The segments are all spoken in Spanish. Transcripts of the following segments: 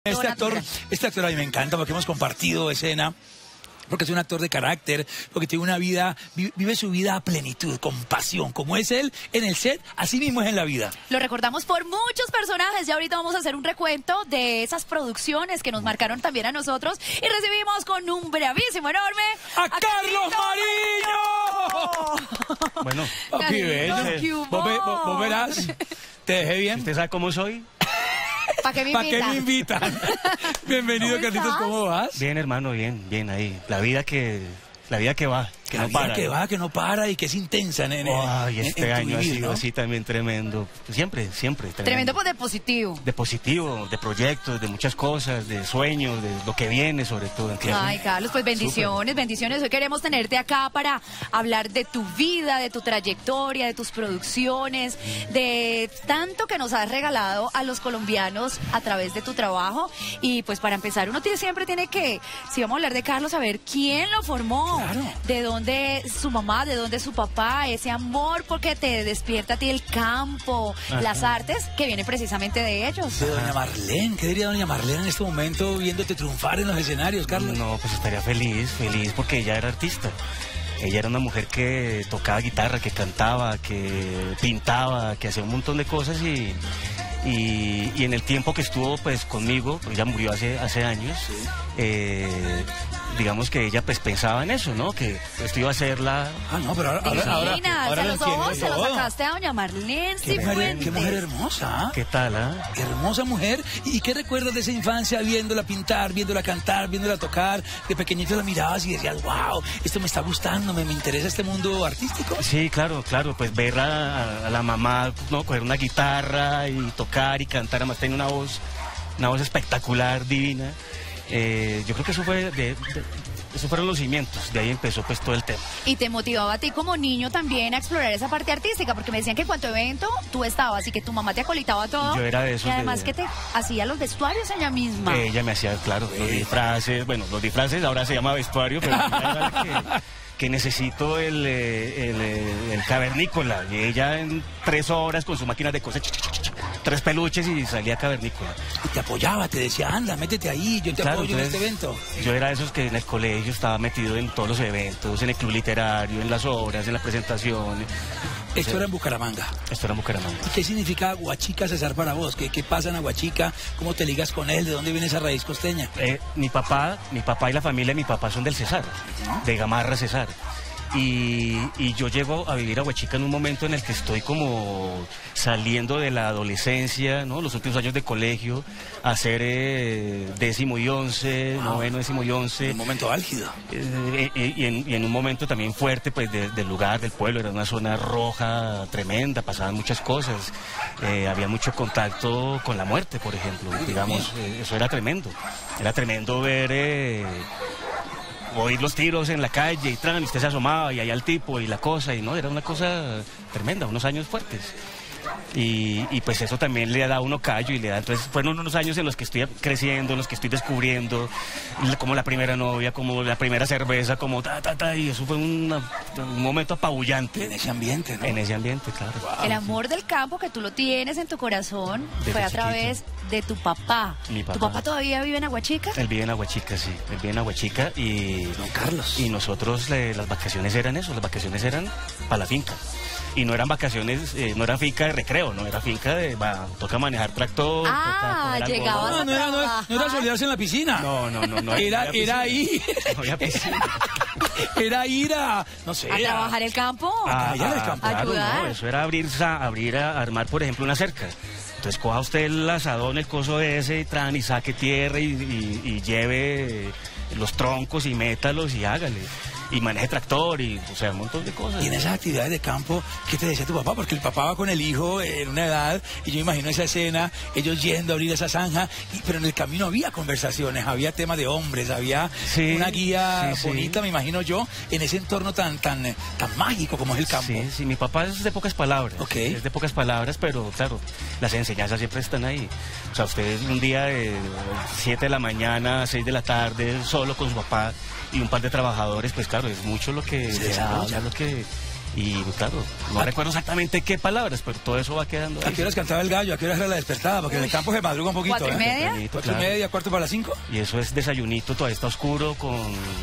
Este actor a mí me encanta porque hemos compartido escena, porque es un actor de carácter, porque tiene una vida, vive su vida a plenitud, con pasión, como es él en el set, así mismo es en la vida. Lo recordamos por muchos personajes, ya ahorita vamos a hacer un recuento de esas producciones que nos marcaron también a nosotros y recibimos con un bravísimo enorme ¡a Carlos Mariño! Bueno, papi, bello. ¿Vos verás? ¿Te dejé bien? ¿Usted sabe cómo soy? ¿Para qué me invitan? Bienvenido, Carlitos, ¿cómo vas? Bien, hermano, bien ahí. La vida que va, que no para. Que no para y que es intensa, nene. Ay, este año ha sido ¿no? así también tremendo. Siempre. Tremendo, pues de positivo. De positivo, de proyectos, de muchas cosas, de sueños, de lo que viene sobre todo. Ay, Carlos, pues bendiciones, bendiciones. Hoy queremos tenerte acá para hablar de tu vida, de tu trayectoria, de tus producciones, de tanto que nos has regalado a los colombianos a través de tu trabajo. Y pues para empezar, uno siempre tiene que, si vamos a hablar de Carlos, saber quién lo formó, claro. De dónde su mamá, de dónde su papá, ese amor porque te despierta a ti el campo, ajá, las artes, que viene precisamente de ellos. De doña Marlene, ¿qué diría doña Marlene en este momento viéndote triunfar en los escenarios, Carlos? No, pues estaría feliz porque ella era artista. Ella era una mujer que tocaba guitarra, que cantaba, que pintaba, que hacía un montón de cosas y en el tiempo que estuvo pues conmigo, pues ella murió hace años, sí. Digamos que ella pues pensaba en eso, ¿no? Que esto iba a ser la... Ah, no, pero ahora los ojos se los sacaste a doña Marlene Cifuentes. Qué mujer hermosa. ¿Qué tal, ah? Hermosa mujer. ¿Y qué recuerdas de esa infancia viéndola pintar, viéndola cantar, viéndola tocar? De pequeñito la mirabas y decías, wow, esto me está gustando, me interesa este mundo artístico. Sí, claro, pues ver a la mamá, ¿no? Coger una guitarra y tocar y cantar, además tenía una voz espectacular, divina. Yo creo que eso fue esos fueron los cimientos, de ahí empezó pues todo el tema. Y te motivaba a ti como niño también a explorar esa parte artística, porque me decían que en cuanto evento tú estabas y que tu mamá te acolitaba todo. Yo era de esos. Y además que te hacía los vestuarios ella misma. Ella me hacía, claro, los disfraces ahora se llama vestuario, pero que necesito el cavernícola, y ella en 3 horas con su máquina de coser, 3 peluches y salía cavernícola. Y te apoyaba, te decía, anda, métete ahí, yo te apoyo en este evento. Yo era de esos que en el colegio estaba metido en todos los eventos, en el club literario, en las obras, en las presentaciones. Esto era en Bucaramanga. Esto era en Bucaramanga. ¿Y qué significa Aguachica, César, para vos? ¿Qué pasa en Aguachica? ¿Cómo te ligas con él? ¿De dónde viene esa raíz costeña? Mi papá y la familia de mi papá son del Cesar, de Gamarra, Cesar. Y yo llego a vivir a Aguachica en un momento en el que estoy como saliendo de la adolescencia, ¿no? Los últimos años de colegio, a hacer 10º y 11, noveno, 10º y 11. Un momento álgido. Y en un momento también fuerte, pues, del lugar, del pueblo. Era una zona roja tremenda, pasaban muchas cosas. Había mucho contacto con la muerte, por ejemplo. Digamos, eso era tremendo. Era tremendo ver... oír los tiros en la calle y usted se asomaba y allá el tipo y la cosa, y no, era una cosa tremenda, unos años fuertes. Y pues eso también le da a uno callo y le da, entonces fueron unos años en los que estoy creciendo, en los que estoy descubriendo como la primera novia, como la primera cerveza, como y eso fue un momento apabullante. En ese ambiente, ¿no? En ese ambiente, claro. Wow. El amor del campo que tú lo tienes en tu corazón fue a través de tu papá. Mi papá. ¿Tu papá todavía vive en Aguachica? Él vive en Aguachica, sí. Él vive en Aguachica y... Don Carlos. Y nosotros las vacaciones eran eso, las vacaciones eran para la finca. Y no eran vacaciones, no era finca de recreo, no era finca de, toca manejar tractor. Llegaba no era solearse en la piscina. No. Era ir. No había piscina. Era ir a, no sé. A trabajar el campo. A el campo. Ayudar. No, eso era a armar, por ejemplo, una cerca. Entonces coja usted el asadón, el coso ese, y saque tierra y lleve los troncos y métalos y hágale. Y maneje tractor y, o sea, un montón de cosas. Y en esas actividades de campo, ¿qué te decía tu papá? Porque el papá va con el hijo en una edad, y yo imagino esa escena, ellos yendo a abrir esa zanja, pero en el camino había conversaciones, había temas de hombres, había una guía bonita, me imagino yo, en ese entorno tan mágico como es el campo. Sí, mi papá es de pocas palabras. Okay. Es de pocas palabras, pero claro, las enseñanzas siempre están ahí. O sea, usted un día de 7 de la mañana, 6 de la tarde, solo con su papá y un par de trabajadores, pues claro, es mucho lo que Y claro, no recuerdo exactamente qué palabras, pero todo eso va quedando ahí. ¿A qué horas cantaba el gallo? ¿A qué horas era la despertada? Porque en el campo se madruga un poquito. ¿4:30? Tempranito, 4:30, 4:45. Y eso es desayunito, todavía está oscuro, con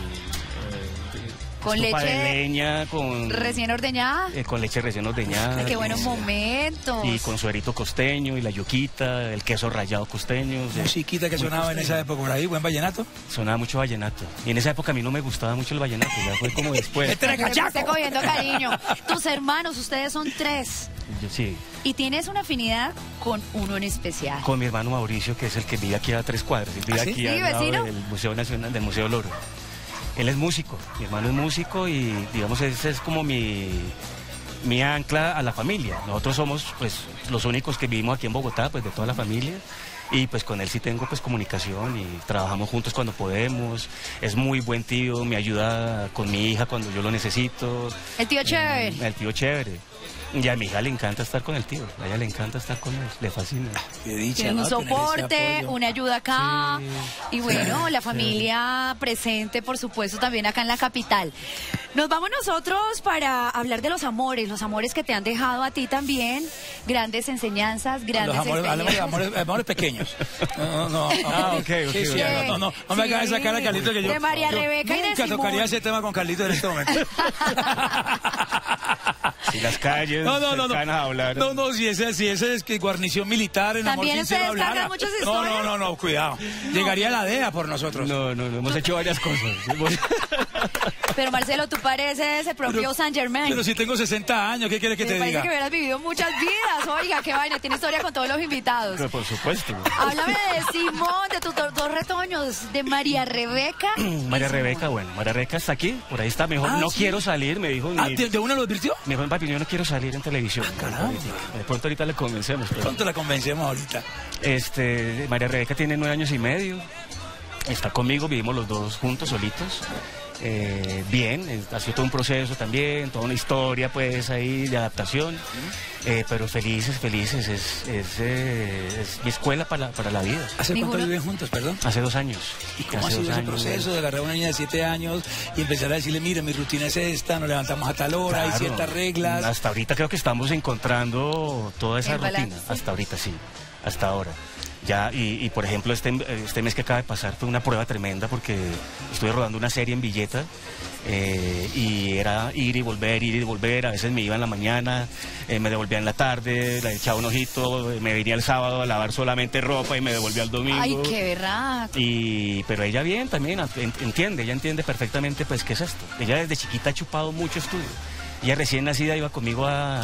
Con estufa leche de leña, con recién ordeñada. con leche recién ordeñada. Ay, qué buenos momentos. Y con suerito costeño y la yuquita, el queso rallado costeño. O sea, Musiquita que sonaba en esa época por ahí, buen vallenato. sonaba mucho vallenato. Y en esa época a mí no me gustaba mucho el vallenato, ya fue como después. Este era Pero cachaco. te estoy cogiendo cariño. Tus hermanos, ustedes son 3. Sí, Y tienes una afinidad con uno en especial. con mi hermano Mauricio, que es el que vive aquí a 3 cuadras. Él vive ¿Ah, sí? aquí Sí, al lado vecino. del Museo Nacional, del Museo Loro. Él es músico, mi hermano es músico y digamos ese es como mi ancla a la familia. Nosotros somos pues los únicos que vivimos aquí en Bogotá, pues de toda la familia. Y pues con él sí tengo pues comunicación y trabajamos juntos cuando podemos. Es muy buen tío, me ayuda con mi hija cuando yo lo necesito. El tío chévere. El tío chévere. Y a mi hija le encanta estar con el tío, a ella le encanta estar con él, le fascina. Qué dicha, Tienes un ¿no? Tener ese soporte, apoyo. una ayuda acá. Sí. Y bueno, la familia presente, por supuesto, también acá en la capital. Nos vamos nosotros para hablar de los amores que te han dejado a ti también. Grandes enseñanzas, grandes Los amores, hablemos de experiencias. amores pequeños. No. Ah, ok, Sí, sí, ok. no me hagas esa cara, Carlito, que yo... De María yo Rebeca y de nunca Simón. tocaría ese tema con Carlito en este momento. Si las calles cercanas a hablar. No, si ese es que guarnición militar en amor También sincero ustedes cargan hablara. muchas historias. No, cuidado. Llegaría la DEA por nosotros. No, hemos hecho varias cosas. Pero Marcelo, tú pareces el propio Saint Germain. Pero si tengo 60 años, ¿qué quieres que te Parece diga? que hubieras vivido muchas vidas. Oiga, qué vaina, tiene historia con todos los invitados. Pero por supuesto. Háblame de Simón, de tus dos retoños, de María Rebeca. María Rebeca, bueno, María Rebeca está aquí, por ahí está mejor. Ah, No sí. quiero salir, me dijo. Ah, ¿de una lo advirtió? Me dijo, papi, yo no quiero salir en televisión. caramba. De pronto ahorita le convencemos. Pero, Pronto la convencemos ahorita. María Rebeca tiene 9 años y medio. Está conmigo, vivimos los dos juntos, solitos. Bien, ha sido todo un proceso también, toda una historia pues ahí de adaptación, pero felices, es mi escuela para la vida. ¿Hace cuánto Ninguno. viven juntos, perdón? Hace 2 años. ¿Y cómo ha Hace sido 2 ese años. proceso de agarrar a una niña de 7 años y empezar a decirle, mire, mi rutina es esta, nos levantamos a tal hora, hay Claro. ciertas reglas? Hasta ahorita creo que estamos encontrando toda esa El rutina. balance. Hasta ahorita sí, hasta ahora. Ya, y por ejemplo, este mes que acaba de pasar fue una prueba tremenda porque estuve rodando una serie en Villeta y era ir y volver. A veces me iba en la mañana, me devolvía en la tarde, le echaba un ojito, me venía el sábado a lavar solamente ropa y me devolvía el domingo. Ay, qué berraco. Pero ella bien también, ella entiende perfectamente pues qué es esto. Ella desde chiquita ha chupado mucho estudio. Ella recién nacida iba conmigo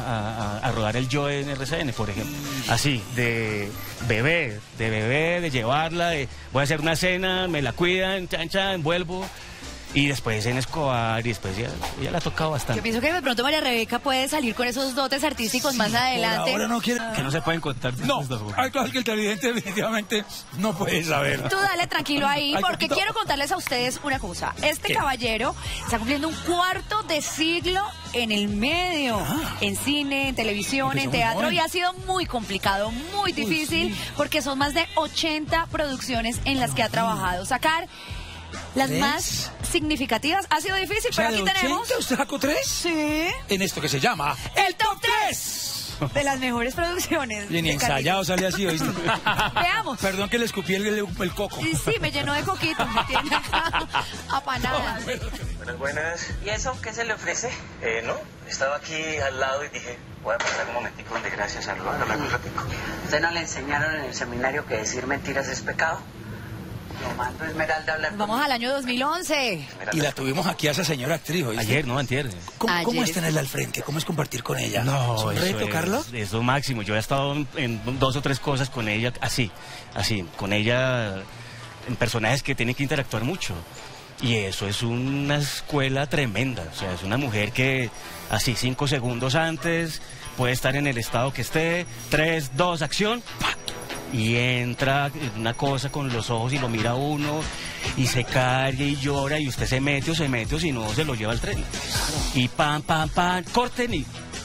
a rodar el Yo en RCN, por ejemplo. Así, de bebé, de llevarla, voy a hacer una cena, me la cuidan, chan, vuelvo. Y después en Escobar, y después ya la ha tocado Yo bastante. pienso que de pronto María Rebeca puede salir con esos dotes artísticos más adelante. Ahora no quiere... Que no se pueden contar. No, hay cosas que el televidente definitivamente no puede saber. Tú dale tranquilo ahí, Ay, porque poquito. quiero contarles a ustedes una cosa. Este ¿Qué? caballero está cumpliendo un cuarto de siglo en el medio, en cine, en televisión, Empezó en muy teatro, joven. y ha sido muy complicado, muy difícil, sí. porque son más de 80 producciones en las que ha trabajado. Sacar las ¿Tres? más significativas ha sido difícil, O sea, pero aquí de tenemos 80, ¿usted sacó 3? sí, En esto que se llama... el top 3 de las mejores producciones. Y ni de ensayado sale así, ¿oíste? Carlitos. Veamos. Perdón que le escupí el coco. Y sí, me llenó de coquito, me tiene acá apanada. Buenas. ¿Y eso qué se le ofrece? No, estaba aquí al lado y dije, voy a pasar un momentico donde gracias a lo hago un ratico. ¿Usted no le enseñaron en el seminario que decir mentiras es pecado? Lo mando a Esmeralda a hablar Vamos al año 2011. Y la tuvimos aquí a esa señora actriz, ¿oíste? Ayer, no, antier. ¿Cómo Ayer. es tenerla al frente? ¿Cómo es compartir con ella? No, ¿Es un eso reto, Carlos? Es lo máximo. Yo he estado en 2 o 3 cosas con ella, así, con ella, en personajes que tienen que interactuar mucho. Y eso es una escuela tremenda. O sea, es una mujer que, así, 5 segundos antes, puede estar en el estado que esté, 3, 2, acción, ¡pa! Y entra en una cosa con los ojos y lo mira a uno y se carga y llora y usted se mete o si no se lo lleva al tren. Y pam, corten y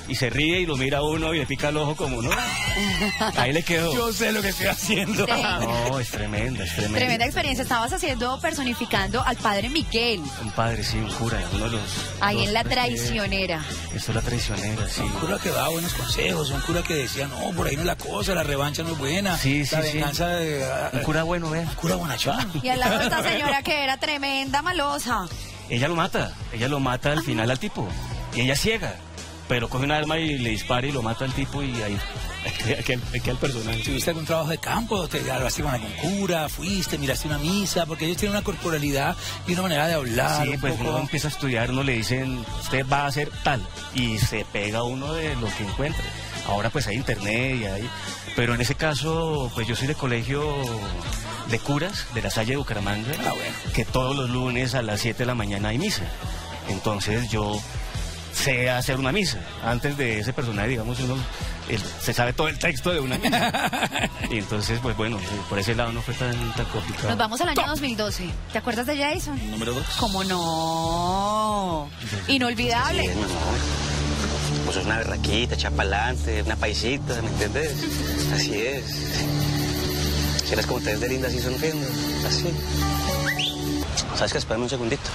y se ríe y lo mira a uno y le pica el ojo como, ¿no? Ahí le quedó. Yo sé lo que estoy haciendo. Sí. No, es tremenda, es tremenda. Tremenda experiencia. Estabas personificando al padre Miguel. Un padre, sí, un cura, uno de los... Ahí los en La tres que- Traicionera. Esto es La Traicionera, sí. Un cura que daba buenos consejos, un cura que decía, no, por ahí no es la cosa, la revancha no es buena. Sí, sí, la sí. venganza de... Un cura bueno, vea. cura bonachón. Y al lado de esta señora que era tremenda malosa. Ella lo mata al final al tipo. Y ella es ciega, pero coge un arma y le dispara y lo mata al tipo y ahí queda el personaje. ¿Tuviste algún trabajo de campo? ¿Te hablaste con algún cura? ¿Fuiste? ¿Miraste una misa? Porque ellos tienen una corporalidad y una manera de hablar. Sí, un pues poco... uno empieza a estudiar, uno le dicen, usted va a hacer tal, y se pega uno de lo que encuentre. Ahora pues hay internet y hay... Pero en ese caso, pues yo soy de colegio de curas, de La Salle de Bucaramanga, bueno. que todos los lunes a las 7 de la mañana hay misa. Entonces yo sé hacer una misa. Antes de ese personaje, digamos, se sabe todo el texto de una misa. Y entonces, pues bueno, por ese lado no fue tan complicado. Nos vamos al año 2012. ¿Te acuerdas de Jason? Número 2. ¿Cómo no? Inolvidable. Sí, mi amor. Vos sos una berraquita, echa pa'lante, una paisita, ¿me entiendes? Así es. Si eres como te ves de linda así sonriendo, así. ¿Sabes qué? Espérame un segundito.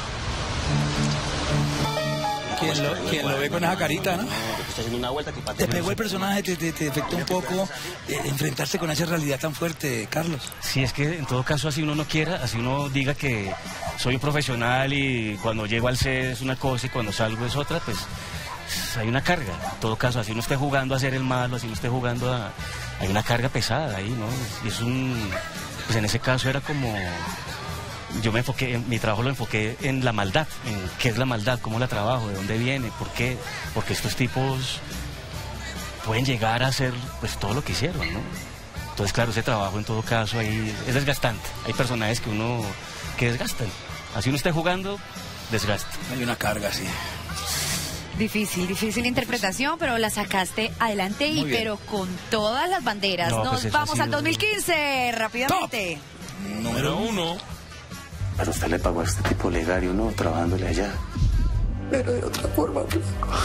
Quien lo ve con esa carita, ¿no? Estoy haciendo una vuelta que ¿Te pegó el personaje? ¿Te afectó un poco enfrentarse con esa realidad tan fuerte, Carlos? Sí, es que en todo caso así uno no quiera, así uno diga que soy un profesional y cuando llego al set es una cosa y cuando salgo es otra, pues hay una carga. En todo caso, así uno esté jugando a ser el malo, así uno esté jugando a... Hay una carga pesada ahí, ¿no? Y es pues en ese caso era como... Yo me enfoqué, mi trabajo lo enfoqué en la maldad, en qué es la maldad, cómo la trabajo, de dónde viene, por qué, porque estos tipos pueden llegar a hacer pues todo lo que hicieron, ¿no? Entonces, claro, ese trabajo en todo caso ahí es desgastante. Hay personajes que desgastan. Así uno esté jugando, desgasta. Hay una carga, sí. Difícil interpretación, pero la sacaste adelante y Muy bien. pero con todas las banderas. No, Nos pues eso vamos ha al sido- 2015, rápidamente. Número 1. Pero usted le pagó a este tipo legario, ¿no? Trabajándole allá. Pero de otra forma, pues.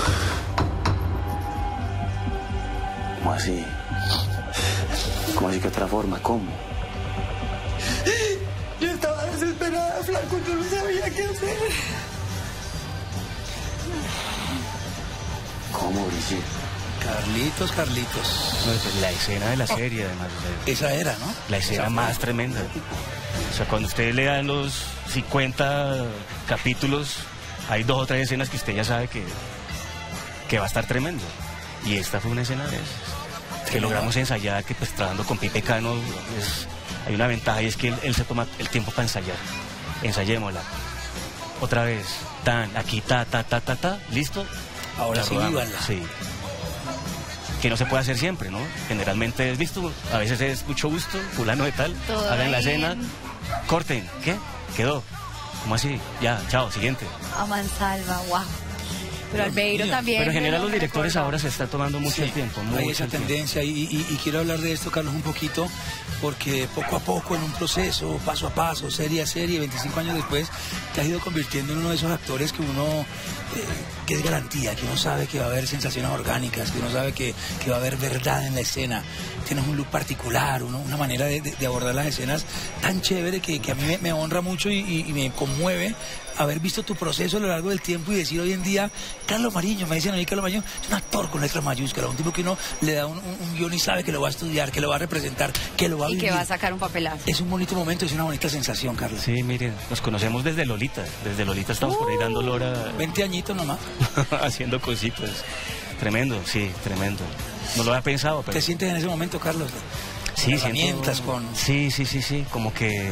¿Cómo así? ¿Cómo así que otra forma? ¿Cómo? Yo estaba desesperada, flaco, yo no sabía qué hacer. ¿Cómo, Brigitte? Carlitos. No, pues, la escena de la serie, además. Esa era, ¿no? La escena Esa más fue. tremenda. O sea, cuando usted le dan los 50 capítulos, hay 2 o 3 escenas que usted ya sabe que va a estar tremendo. Y esta fue una escena de esas. Que logramos ensayar, que pues trabajando con Pipe Cano, hay una ventaja y es que él se toma el tiempo para ensayar. Ensayémosla. Otra vez, aquí, ta, listo. Ahora La sí, rodamos. vívanla. Sí. Que no se puede hacer siempre, ¿no? Generalmente es visto, a veces es mucho gusto, fulano de tal, Todo hagan la bien. escena, corten, ¿qué? Quedó. ¿Cómo así? Ya, chao, siguiente. A mansalva, wow. Pero Albeiro mío. también. Pero en general me los directores recuerdo. ahora se está tomando mucho el tiempo. Hay mucho esa el tiempo. tendencia y quiero hablar de esto, Carlos, un poquito, porque poco a poco, en un proceso, paso a paso, serie a serie, 25 años después, te has ido convirtiendo en uno de esos actores que uno, que es garantía, que uno sabe que va a haber sensaciones orgánicas, que uno sabe que va a haber verdad en la escena. Tienes un look particular, una manera de abordar las escenas tan chévere que a mí me honra mucho y me conmueve haber visto tu proceso a lo largo del tiempo y decir hoy en día, Carlos Mariño, me dicen a mí, Carlos Mariño es un actor con letras mayúsculas, un tipo que uno le da un guión y sabe que lo va a estudiar, que lo va a representar, que lo va a Y vivir. que va a sacar un papelazo. Es un bonito momento, es una bonita sensación, Carlos. Sí, miren, nos conocemos desde Lolita. Desde Lolita estamos por ahí dando lora, 20 añitos nomás. haciendo cositas. Tremendo, sí, tremendo. No lo había pensado, pero... ¿Te sientes en ese momento, Carlos? Sí, Con herramientas, con... Sí, como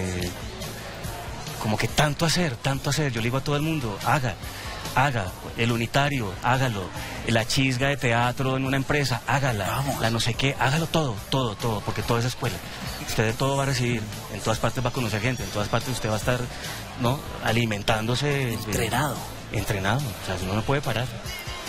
que tanto hacer. Yo le digo a todo el mundo, haga, el unitario, hágalo, la chisga de teatro en una empresa, hágala, Vamos. la no sé qué, hágalo todo, porque todo es escuela. Usted de todo va a recibir, en todas partes va a conocer gente, en todas partes usted va a estar, ¿no? Alimentándose. Entrenado. Entrenado, o sea, uno no puede parar.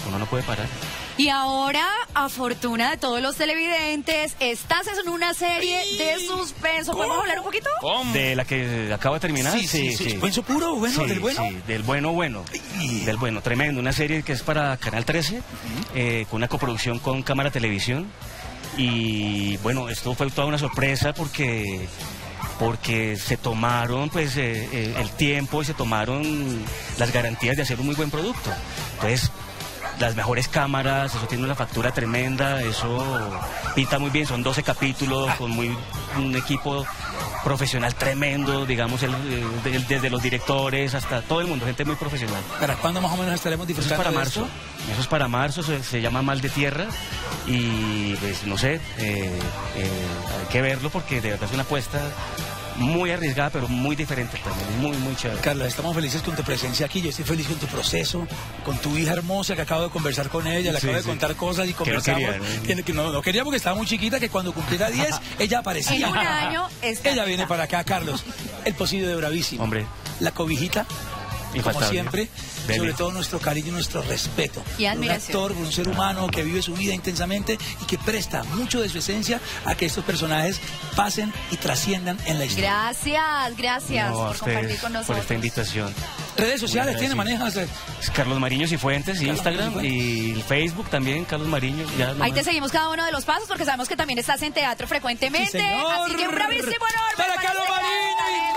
uno no puede parar. Y ahora, a fortuna de todos los televidentes, estás en una serie de suspenso. ¿Podemos hablar un poquito? De la que acabo de terminar. Sí. ¿Suspenso puro? Bueno, sí, ¿del bueno? Sí, del bueno. Del bueno, tremendo. Una serie que es para Canal 13, con una coproducción con Cámara Televisión. Y bueno, esto fue toda una sorpresa porque se tomaron pues el tiempo y se tomaron las garantías de hacer un muy buen producto. Entonces, las mejores cámaras, eso tiene una factura tremenda, eso pinta muy bien, son 12 capítulos con un equipo profesional tremendo, digamos, desde los directores hasta todo el mundo, gente muy profesional. ¿Para cuándo más o menos estaremos disfrutando de esto? Eso es para marzo, se llama Mal de Tierra y pues no sé, hay que verlo porque de verdad es una apuesta muy arriesgada, pero muy diferente también, muy chévere. Carlos, estamos felices con tu presencia aquí, yo estoy feliz con tu proceso, con tu hija hermosa que acabo de conversar con ella, le acabo de contar cosas y conversamos. Que no quería porque estaba muy chiquita, que cuando cumpliera 10, ella aparecía. En un año ella viene para acá, Carlos. El pocillo de Bravísimo. Hombre. La cobijita. Como siempre, sobre todo nuestro cariño y nuestro respeto. Y admiración. Un actor, un ser humano que vive su vida intensamente y que presta mucho de su esencia a que estos personajes pasen y trasciendan en la historia. Gracias por compartir con nosotros. Por esta invitación. ¿Redes sociales tiene, manejas? Carlos Mariño Cifuentes, Instagram y Facebook también, Carlos Mariño. Ahí te seguimos cada uno de los pasos porque sabemos que también estás en teatro frecuentemente. Sí, señor. Así que un bravísimo enorme para Carlos Mariño.